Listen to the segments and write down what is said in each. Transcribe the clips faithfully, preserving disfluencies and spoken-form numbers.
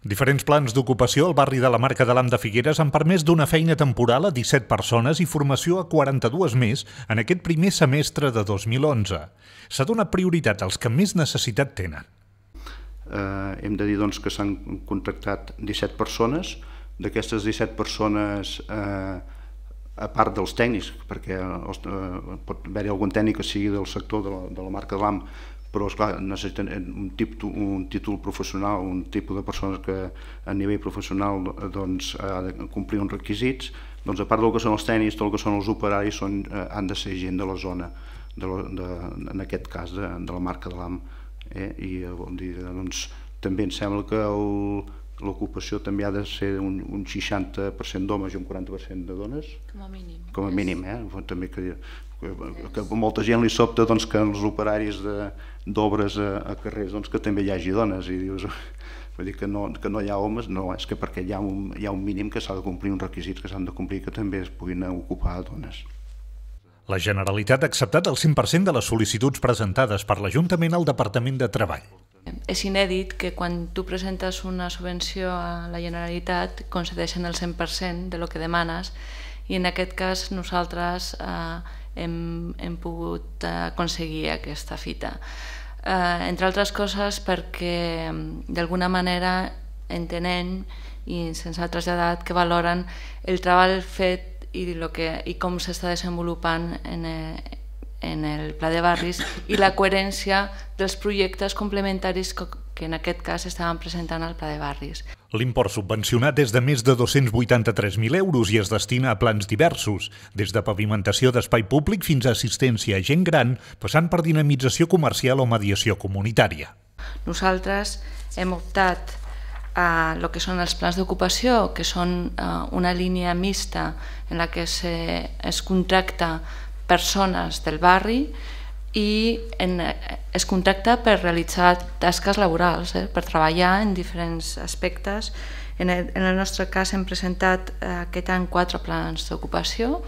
Diferents plans d'ocupació al barri de la Marca de l'Am de Figueres han permès donar feina temporal a disset persones i formació a quaranta-dues més en aquest primer semestre de dos mil onze. S'ha donat prioritat als que més necessitat tenen. Eh, hem de dir doncs, que s'han contractat disset persones. D'aquestes disset persones, eh, a part dels tècnics, perquè eh, pot haver-hi algun tècnic que sigui del sector de la, de la Marca de l'Am, però esclar, necessiten un, títol, un títol professional, un tipus de persones que a nivell professional doncs, ha de complir uns requisits. Doncs, a part del que són els tècnics, tot el que són els operaris són, eh, han de ser gent de la zona, de la, de, en aquest cas de, de la Marca de l'Am. Eh? I vol dir, doncs, també em sembla que l'ocupació també ha de ser un, un seixanta per cent d'homes i un quaranta per cent de dones. Com a mínim. Com a mínim, eh? També que, que, que a molta gent li sobta doncs, que els operaris d'obres a, a carrers doncs, que també hi hagi dones i dius, vull dir que no, que no hi ha homes, no, és que perquè hi ha un, hi ha un mínim que s'ha de complir, uns requisits que s'han de complir que també es puguin ocupar dones. La Generalitat ha acceptat el cent per cent de les sol·licituds presentades per l'Ajuntament al Departament de Treball. És inèdit que quan tu presentes una subvenció a la Generalitat concedeixen el cent per cent de lo que demanes i en aquest cas nosaltres eh, hem, hem pogut aconseguir aquesta fita. Eh, entre altres coses perquè d'alguna manera entenem i se'ns ha traslladat que valoren el treball fet i, lo que, i com s'està desenvolupant en, en el Pla de Barris i la coherència dels projectes complementaris que, que en aquest cas estaven presentant al Pla de Barris. L'import subvencionat és de més de dos-cents vuitanta-tres mil euros i es destina a plans diversos, des de pavimentació d'espai públic fins a assistència a gent gran, passant per dinamització comercial o mediació comunitària. Nosaltres hem optat a el que són els plans d'ocupació, que són uh, una línia mixta en la que se, es contracta persones del barri i en, es contracta per realitzar tasques laborals, eh, per treballar en diferents aspectes. En el, en el nostre cas hem presentat eh, aquest any quatre plans d'ocupació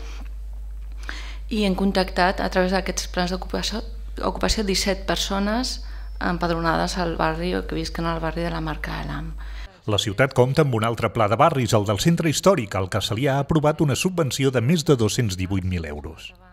i hem contractat a través d'aquests plans d'ocupació ocupació disset persones empadronades al barri o que visquen al barri de la Marca de l'Am. La ciutat compta amb un altre pla de barris, el del centre històric, al que se li ha aprovat una subvenció de més de dos-cents divuit mil euros.